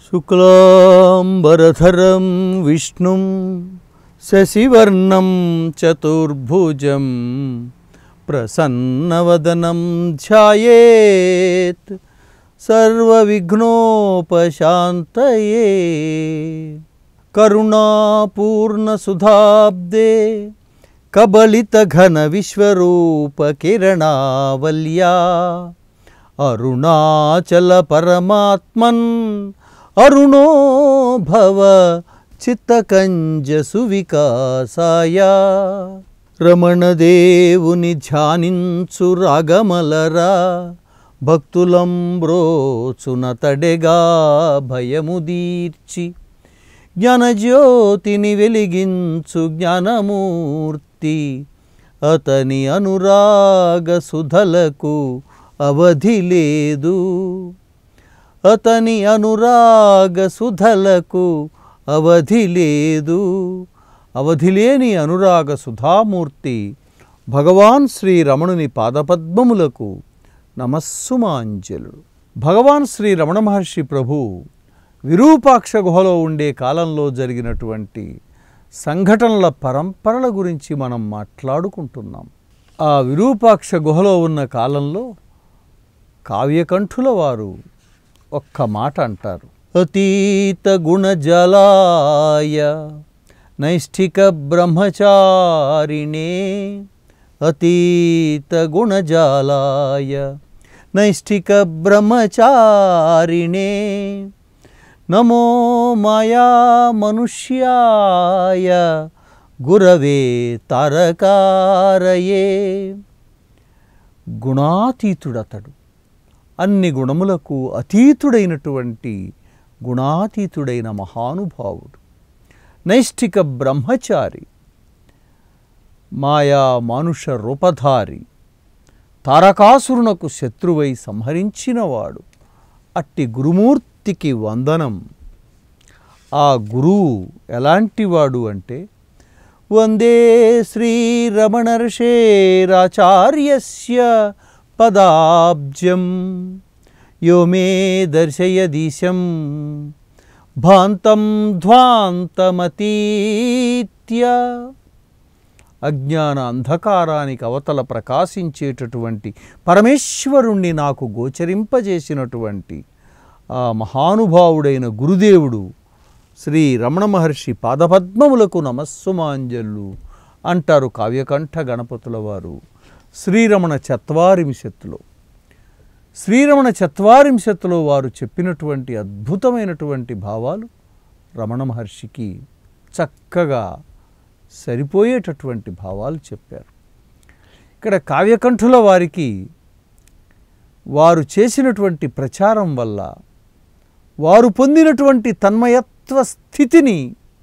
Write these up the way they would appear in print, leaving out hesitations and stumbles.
శుక్లాంబరధరం విష్ణుం శశివర్ణం చతుర్భుజం ప్రసన్నవదనం ధ్యాయేత్ సర్వవిఘ్నోపశాంతయే. కరుణాపూర్ణసుధాబ్దే కబళితఘన విశ్వరూప కిరణావల్యా అరుణాచల పరమాత్మన్ అరుణో భవ చిత్తకంజ సువికాసాయ. రమణదేవుని ధ్యానించు రాగమలరా భక్తులంబ్రోచునతడెగా భయముదీర్చి జ్ఞానజ్యోతిని వెలిగించు జ్ఞానమూర్తి. అతని అనురాగ సుధలకు అవధి లేదు, అతని అనురాగ సుధలకు అవధి లేదు. అవధిలేని అనురాగ సుధామూర్తి భగవాన్ శ్రీ రమణుని పాదపద్మములకు నమస్సుమాంజలుడు. భగవాన్ శ్రీ రమణ మహర్షి ప్రభు విరూపాక్ష గుహలో ఉండే కాలంలో జరిగినటువంటి సంఘటనల పరంపరల గురించి మనం మాట్లాడుకుంటున్నాం. ఆ విరూపాక్ష గుహలో ఉన్న కాలంలో కావ్యకంఠుల వారు ఒక్క మాట అంటారు. అతీత గుణజలాయ నైష్ఠిక బ్రహ్మచారిణే, అతీత గుణజాలాయ నైష్ఠిక బ్రహ్మచారిణే, నమో మాయా మనుష్యాయ గురవే తారకారయే. గుణాతీతుడతడు, అన్ని గుణములకు అతీతుడైనటువంటి గుణాతీతుడైన మహానుభావుడు. నైష్ఠిక బ్రహ్మచారి, మాయా మానుష రూపధారి, తారకాసురునకు శత్రువై సంహరించినవాడు. అట్టి గురుమూర్తికి వందనం. ఆ గురువు ఎలాంటివాడు అంటే, వందే శ్రీరమణర్షేరాచార్యస్య పదాబ్జం యో మే దర్శయదీశం భాంతం ధ్వాంతమతీత్య. అజ్ఞాన అంధకారానికి అవతల ప్రకాశించేటటువంటి పరమేశ్వరుణ్ణి నాకు గోచరింపజేసినటువంటి ఆ మహానుభావుడైన గురుదేవుడు శ్రీ రమణ మహర్షి పాదపద్మములకు నమస్సుమాంజలు అంటారు కావ్యకంఠ గణపతుల వారు శ్రీరమణ చత్వారింశత్తులో. శ్రీరమణ చత్వారింశత్తులో వారు చెప్పినటువంటి అద్భుతమైనటువంటి భావాలు రమణ మహర్షికి చక్కగా సరిపోయేటటువంటి భావాలు చెప్పారు. ఇక్కడ కావ్యకంఠుల వారికి వారు చేసినటువంటి ప్రచారం వల్ల వారు పొందినటువంటి తన్మయత్వ స్థితిని,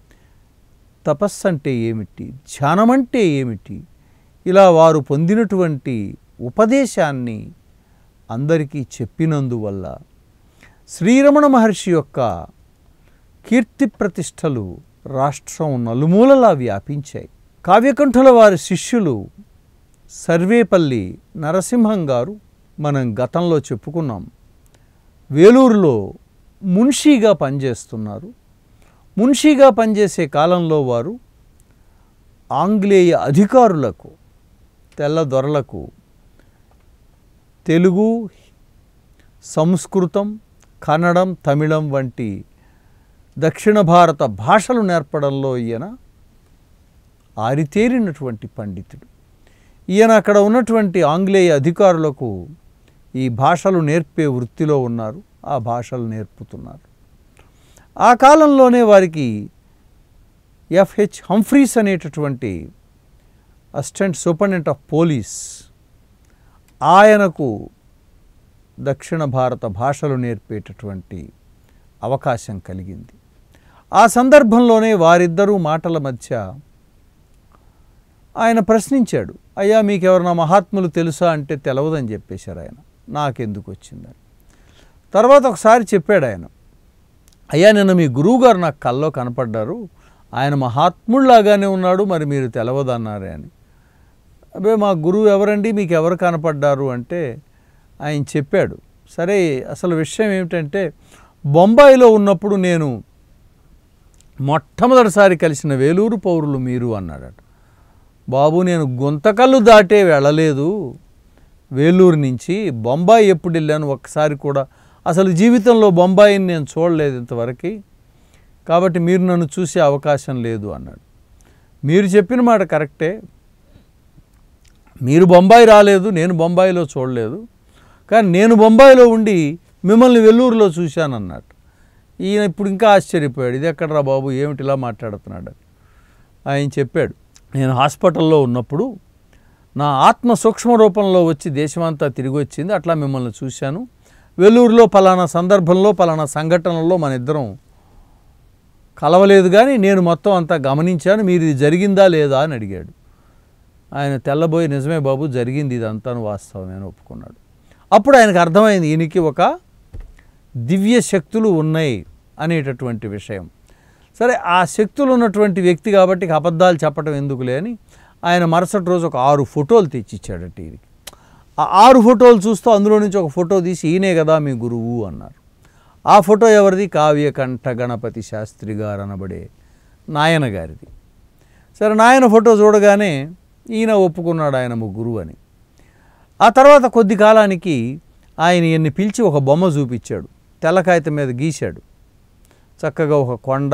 తపస్సంటే ఏమిటి, ధ్యానమంటే ఏమిటి, ఇలా వారు పొందినటువంటి ఉపదేశాన్ని అందరికీ చెప్పినందువల్ల శ్రీరమణ మహర్షి యొక్క కీర్తి ప్రతిష్టలు రాష్ట్రం నలుమూలలా వ్యాపించాయి. కావ్యకంఠుల వారి శిష్యులు సర్వేపల్లి నరసింహం గారు మనం గతంలో చెప్పుకున్నాం. వేలూరులో మున్షీగా పనిచేస్తున్నారు. మున్షీగా పనిచేసే కాలంలో వారు ఆంగ్లేయ అధికారులకు, తెల్లదొరలకు తెలుగు, సంస్కృతం, కన్నడం, తమిళం వంటి దక్షిణ భారత భాషలు నేర్పడంలో ఈయన ఆరితేరినటువంటి పండితుడు. ఈయన అక్కడ ఉన్నటువంటి ఆంగ్లేయ అధికారులకు ఈ భాషలు నేర్పే వృత్తిలో ఉన్నారు. ఆ భాషలు నేర్పుతున్నారు. ఆ కాలంలోనే వారికి ఎఫ్హెచ్ హంఫ్రీస్ అనేటటువంటి అసిస్టెంట్ సూపరింటెండెంట్ ఆఫ్ పోలీస్, ఆయనకు దక్షిణ భారత భాషలు నేర్పేటటువంటి అవకాశం కలిగింది. ఆ సందర్భంలోనే వారిద్దరూ మాటల మధ్య ఆయన ప్రశ్నించాడు, అయ్యా మీకెవరన్నా మహాత్ములు తెలుసా అంటే తెలవదని చెప్పేశారు ఆయన. నాకెందుకు వచ్చిందని. తర్వాత ఒకసారి చెప్పాడు ఆయన, అయ్యా నిన్న మీ గురువుగారు నాకు కల్లో కనపడ్డారు, ఆయన మహాత్ముళ్లాగానే ఉన్నాడు, మరి మీరు తెలవదన్నారే అని. అబ్బే మా గురువు ఎవరండి, మీకు ఎవరు కనపడ్డారు అంటే ఆయన చెప్పాడు. సరే అసలు విషయం ఏమిటంటే బొంబాయిలో ఉన్నప్పుడు నేను మొట్టమొదటిసారి కలిసిన వేలూరు పౌరులు మీరు అన్నాడట. బాబు, నేను గుంతకల్లు దాటే వెళ్ళలేదు, వేలూరు నుంచి బొంబాయి ఎప్పుడు వెళ్ళాను ఒక్కసారి కూడా, అసలు జీవితంలో బొంబాయిని నేను చూడలేదు ఇంతవరకు, కాబట్టి మీరు నన్ను చూసే అవకాశం లేదు అన్నాడు. మీరు చెప్పిన మాట కరెక్టే, మీరు బొంబాయి రాలేదు, నేను బొంబాయిలో చూడలేదు, కానీ నేను బొంబాయిలో ఉండి మిమ్మల్ని వెల్లూరులో చూశానన్నాడు. ఈయన ఇప్పుడు ఇంకా ఆశ్చర్యపోయాడు, ఇది ఎక్కడరా బాబు, ఏమిటి ఇలా మాట్లాడుతున్నాడు అని. ఆయన చెప్పాడు, నేను హాస్పిటల్లో ఉన్నప్పుడు నా ఆత్మ సూక్ష్మ రూపంలో వచ్చి దేశమంతా తిరిగి వచ్చింది, అట్లా మిమ్మల్ని చూశాను, వెల్లూరులో పలానా సందర్భంలో పలానా సంఘటనలో మన ఇద్దరం కలవలేదు, కానీ నేను మొత్తం అంతా గమనించాను, మీరు ఇది జరిగిందా లేదా అని అడిగాడు. ఆయన తెల్లబోయి, నిజమే బాబు జరిగింది, ఇదంతాను వాస్తవమే అని ఒప్పుకున్నాడు. అప్పుడు ఆయనకు అర్థమైంది ఈయనకి ఒక దివ్య శక్తులు ఉన్నాయి అనేటటువంటి విషయం. సరే, ఆ శక్తులు ఉన్నటువంటి వ్యక్తి కాబట్టి అబద్ధాలు చెప్పడం ఎందుకులే అని ఆయన మరుసటి రోజు ఒక 6 ఫోటోలు తెచ్చిచ్చాడట ఈయనకి. ఆ 6 ఫోటోలు చూస్తూ అందులో నుంచి ఒక ఫోటో తీసి, ఈయనే కదా మీ గురువు అన్నారు. ఆ ఫోటో ఎవరిది? కావ్యకంఠ గణపతి శాస్త్రి గారు అనబడే నాయన గారిది. సరే, నాయన ఫోటో చూడగానే ఈయన ఒప్పుకున్నాడు ఆయన గురువు అని. ఆ తర్వాత కొద్ది కాలానికి ఆయన ఈయన్ని పిలిచి ఒక బొమ్మ చూపించాడు, తెల్ల కాగితం మీద గీశాడు. చక్కగా ఒక కొండ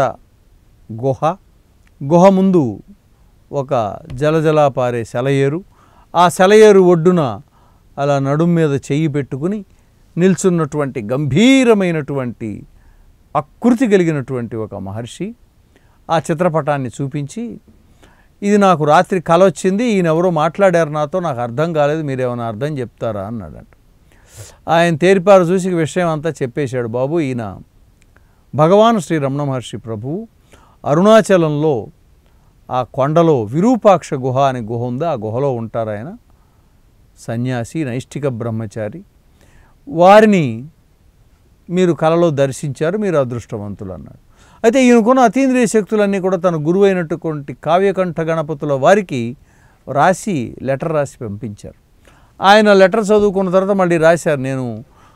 గుహ ముందు ఒక జలజలా పారే సెలయేరు, ఆ సెలయేరు ఒడ్డున అలా నడుం మీద చెయ్యి పెట్టుకుని నిల్చున్నటువంటి గంభీరమైనటువంటి ఆకృతి కలిగినటువంటి ఒక మహర్షి. ఆ చిత్రపటాన్ని చూపించి, ఇది నాకు రాత్రి కల వచ్చింది, ఈయన ఎవరో మాట్లాడారు నాతో, నాకు అర్థం కాలేదు, మీరేమైనా అర్థం చెప్తారా అన్నాడట. ఆయన తేరిపారు చూసి విషయం అంతా చెప్పేశాడు. బాబు, ఈయన భగవాన్ శ్రీ రమణ మహర్షి ప్రభువు అరుణాచలంలో ఆ కొండలో విరూపాక్ష గుహ అనే గుహ ఉంది, ఆ గుహలో ఉంటారు ఆయన, సన్యాసి, నైష్ఠిక బ్రహ్మచారి. వారిని మీరు కలలో దర్శించారు, మీరు అదృష్టవంతులు అన్నాడు. అయితే ఈయనకున్న అతీంద్రియ శక్తులన్నీ కూడా తన గురువు అయినటువంటి కావ్యకంఠ గణపతుల వారికి లెటర్ రాసి పంపించారు. ఆయన లెటర్ చదువుకున్న తర్వాత మళ్ళీ రాశారు, నేను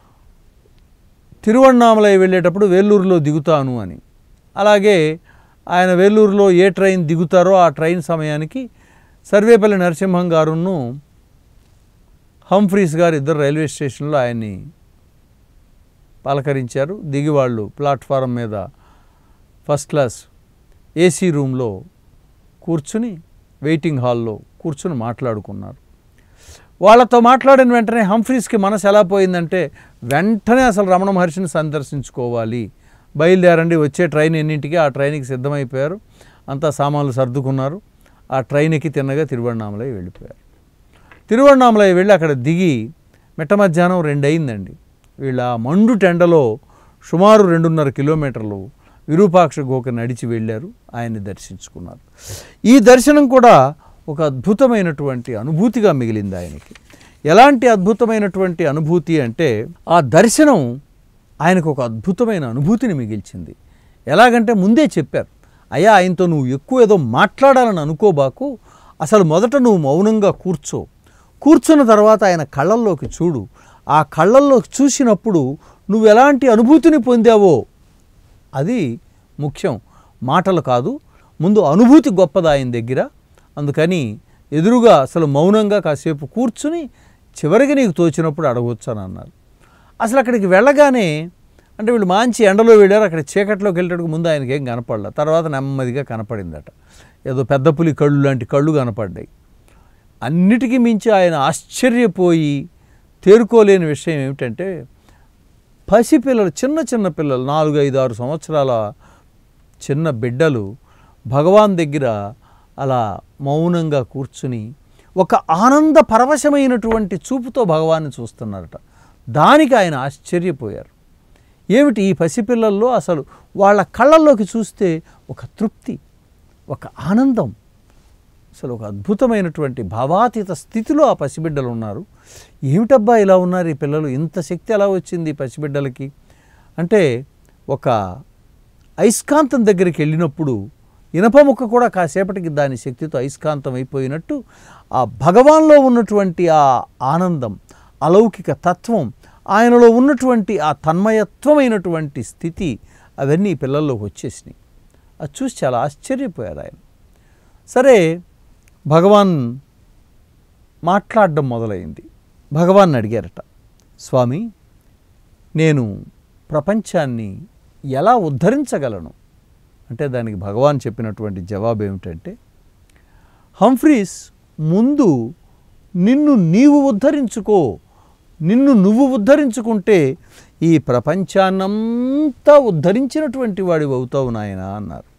తిరువణ్ణామలై వెళ్ళేటప్పుడు వేలూరులో దిగుతాను అని. అలాగే ఆయన వేలూరులో ఏ ట్రైన్ దిగుతారో ఆ ట్రైన్ సమయానికి సర్వేపల్లి నరసింహం గారును హంఫ్రీస్ గారు ఇద్దరు రైల్వే స్టేషన్లో ఆయన్ని పలకరించారు. దిగి వాళ్ళు ప్లాట్ఫారం మీద ఫస్ట్ క్లాస్ ఏసీ రూమ్లో కూర్చుని వెయిటింగ్ హాల్లో కూర్చుని మాట్లాడుకున్నారు. వాళ్ళతో మాట్లాడిన వెంటనే హంఫ్రీస్కి మనసు ఎలా పోయిందంటే, వెంటనే అసలు రమణ మహర్షిని సందర్శించుకోవాలి, బయలుదేరండి, వచ్చే ట్రైన్ ఎన్నింటికి, ఆ ట్రైన్కి సిద్ధమైపోయారు, అంతా సామాన్లు సర్దుకున్నారు. ఆ ట్రైన్కి తిన్నగా తిరువణ్ణామలై వెళ్ళిపోయారు. తిరువణ్ణామలై వెళ్ళి అక్కడ దిగి మిట్ట మధ్యాహ్నం 2 అయిందండి. వీళ్ళ మండు టెండలో సుమారు 2.5 కిలోమీటర్లు విరూపాక్ష గుహకు నడిచి వెళ్ళారు, ఆయన్ని దర్శించుకున్నారు. ఈ దర్శనం కూడా ఒక అద్భుతమైనటువంటి అనుభూతిగా మిగిలింది ఆయనకి. ఎలాంటి అద్భుతమైనటువంటి అనుభూతి అంటే, ఆ దర్శనం ఆయనకు ఒక అద్భుతమైన అనుభూతిని మిగిల్చింది. ఎలాగంటే ముందే చెప్పారు, అయ్యా ఆయనతో నువ్వు ఎక్కువ ఏదో మాట్లాడాలని అనుకోబాకు, అసలు మొదట నువ్వు మౌనంగా కూర్చున్న తర్వాత ఆయన కళ్ళల్లోకి చూడు, ఆ కళ్ళల్లోకి చూసినప్పుడు నువ్వు ఎలాంటి అనుభూతిని పొందావో అది ముఖ్యం, మాటలు కాదు, ముందు అనుభూతి గొప్పది ఆయన దగ్గర. అందుకని ఎదురుగా అసలు మౌనంగా కాసేపు కూర్చుని చివరికి నీకు తోచినప్పుడు అడగొచ్చు అని అన్నారు. అసలు అక్కడికి వెళ్ళగానే, అంటే వీళ్ళు మంచి ఎండలో వెళ్ళారు, అక్కడ చీకట్లోకి వెళ్ళేటప్పుడు ముందు ఆయనకి ఏం కనపడలే, తర్వాత నెమ్మదిగా కనపడిందట, ఏదో పెద్ద పులి కళ్ళు లాంటి కళ్ళు కనపడ్డాయి. అన్నిటికీ మించి ఆయన ఆశ్చర్యపోయి తేరుకోలేని విషయం ఏమిటంటే, పసిపిల్లలు, చిన్న పిల్లలు, 4, 5, 6 సంవత్సరాల చిన్న బిడ్డలు భగవాన్ దగ్గర అలా మౌనంగా కూర్చుని ఒక ఆనంద పరవశమైనటువంటి చూపుతో భగవాన్ని చూస్తున్నారట. దానికి ఆయన ఆశ్చర్యపోయారు. ఏమిటి ఈ పసిపిల్లల్లో అసలు వాళ్ళ కళ్ళల్లోకి చూస్తే ఒక తృప్తి, ఒక ఆనందం, అసలు ఒక అద్భుతమైనటువంటి భావాతీత స్థితిలో ఆ పసిబిడ్డలు ఉన్నారు. ఏమిటబ్బా ఇలా ఉన్నారు ఈ పిల్లలు, ఇంత శక్తి ఎలా వచ్చింది ఈ పసిబిడ్డలకి అంటే, ఒక అయస్కాంతం దగ్గరికి వెళ్ళినప్పుడు ఇనప ముక్క కూడా కాసేపటికి దాని శక్తితో అయస్కాంతం అయిపోయినట్టు ఆ భగవాన్లో ఉన్నటువంటి ఆ ఆనందం, అలౌకిక తత్వం, ఆయనలో ఉన్నటువంటి ఆ తన్మయత్వమైనటువంటి స్థితి అవన్నీ పిల్లల్లోకి వచ్చేసినాయి. అది చూసి చాలా ఆశ్చర్యపోయారు ఆయన. సరే, భగవాన్ మాట్లాడడం మొదలైంది. భగవాన్ అడిగారట, స్వామి, నేను ప్రపంచాన్ని ఎలా ఉద్ధరించగలను అంటే దానికి భగవాన్ చెప్పినటువంటి జవాబు ఏమిటంటే, హంఫ్రీస్, ముందు నిన్ను నీవు ఉద్ధరించుకో. నిన్ను నువ్వు ఉద్ధరించుకుంటే ఈ ప్రపంచాన్నంతా ఉద్ధరించినటువంటి వాడివి అవుతావు నాయనా అన్నారు.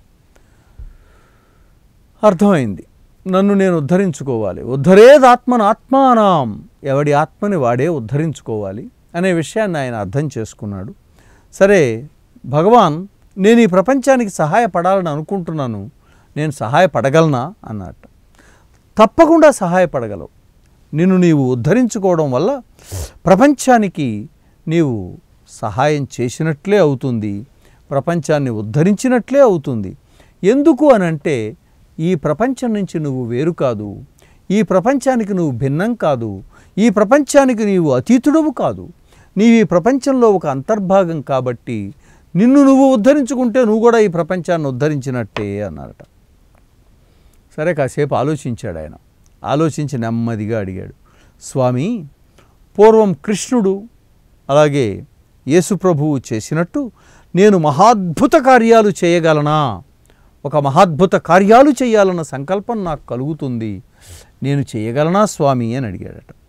అర్థమైంది, నన్ను నేను ఉద్ధరించుకోవాలి. ఉద్ధరేదాత్మన ఆత్మానాం, ఎవడి ఆత్మని వాడే ఉద్ధరించుకోవాలి అనే విషయాన్ని ఆయన అర్థం చేసుకున్నాడు. సరే భగవాన్, నేను ఈ ప్రపంచానికి సహాయపడాలని అనుకుంటున్నాను, నేను సహాయపడగలనా అన్నట్టు. తప్పకుండా సహాయపడగలవు. నిన్ను నీవు ఉద్ధరించుకోవడం వల్ల ప్రపంచానికి నీవు సహాయం చేసినట్లే అవుతుంది, ప్రపంచాన్ని ఉద్ధరించినట్లే అవుతుంది. ఎందుకు అనంటే ఈ ప్రపంచం నుంచి నువ్వు వేరు కాదు, ఈ ప్రపంచానికి నువ్వు భిన్నం కాదు, ఈ ప్రపంచానికి నీవు అతీతుడవు కాదు, నీవు ఈ ప్రపంచంలో ఒక అంతర్భాగం. కాబట్టి నిన్ను నువ్వు ఉద్ధరించుకుంటే నువ్వు కూడా ఈ ప్రపంచాన్ని ఉద్ధరించినట్టే అన్నారట. సరే, కాసేపు ఆలోచించాడు ఆయన. ఆలోచించి నెమ్మదిగా అడిగాడు, స్వామి, పూర్వం కృష్ణుడు అలాగే యేసుప్రభువు చేసినట్టు నేను మహాద్భుత కార్యాలు చేయగలనా? ఒక మహాద్భుత కార్యాలు చేయాలన్న సంకల్పం నాకు కలుగుతుంది, నేను చేయగలనా స్వామి అని అడిగాడట.